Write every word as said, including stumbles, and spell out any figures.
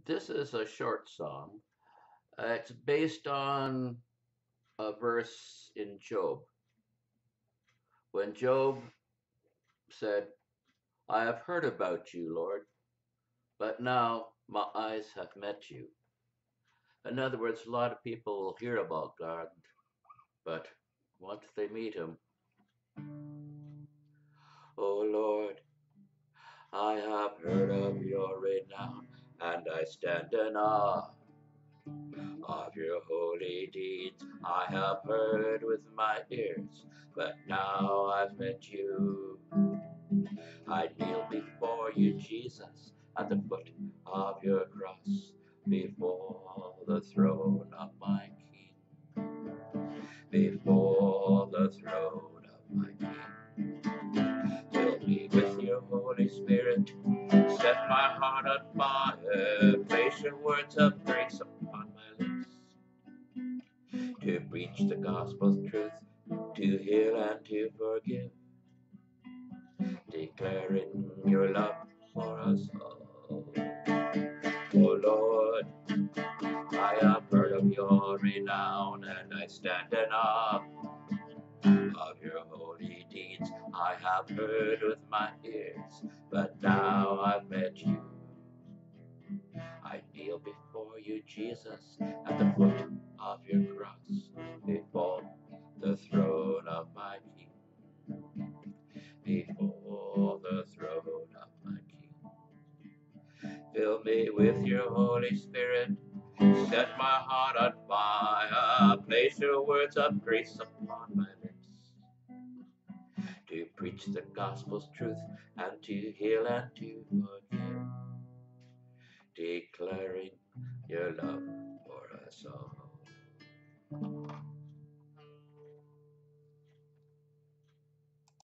This is a short song. Uh, it's based on a verse in Job. When Job said, I have heard about you, Lord, but now my eyes have met you. In other words, a lot of people will hear about God, but once they meet him, oh Lord, I have heard of your renown, and I stand in awe of your holy deeds. I have heard with my ears, but now I've met you. I kneel before you, Jesus, at the foot of your cross, before the throne of my King, before the throne of my King. Fill me with your Holy Spirit, set my heart on fire, place your words of grace upon my lips, to preach the gospel's truth, to heal and to forgive, declaring your love for us all. Oh Lord, I have heard of your renown, and I stand in awe of your holy deeds. I have heard with my ears, but now I've met you. I kneel before you, Jesus, at the foot of your cross, before the throne of my King, before the throne of my King. Fill me with your Holy Spirit, set my heart on fire, place your words of grace upon my lips, to preach the gospel's truth, and to heal and to forgive, declaring your love for us all.